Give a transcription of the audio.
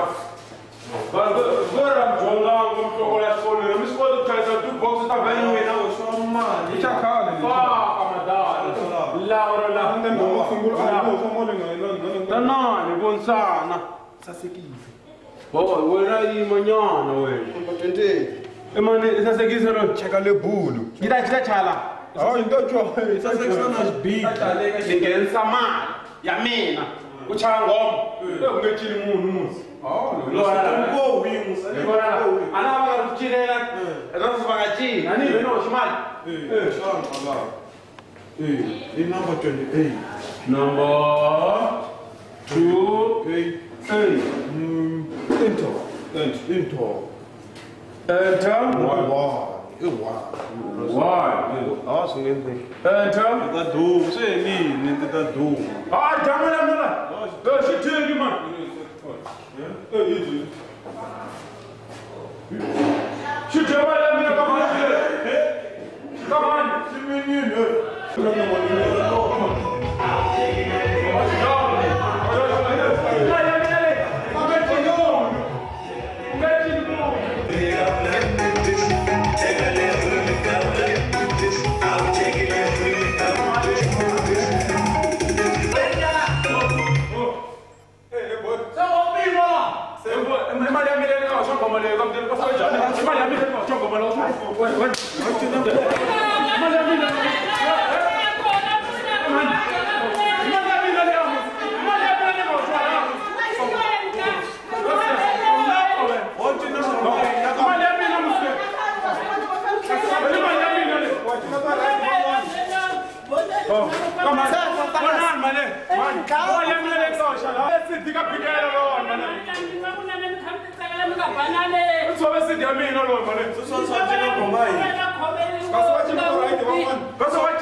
Agora Jonga ngomhloko la sikole ngisikole ukuthatha two boxes taveni wena usomali ichakhale amadala lawo la tanani bonisana sasekile boy wena imanyana wena 20 emani sasekise lo cheka lebhulu ngita chala hawu into jo sasekisona sibig ngenisa mali ya mina uchaya ngoma ungethini umuntu musi lo wing ana kuchilela ezasivakachini anive no shimali shanga la number 28 number 2 into enter ah singende enter ka do selini ka do ah jamana mala shitheki man shithema la mina kama kama simenini That's what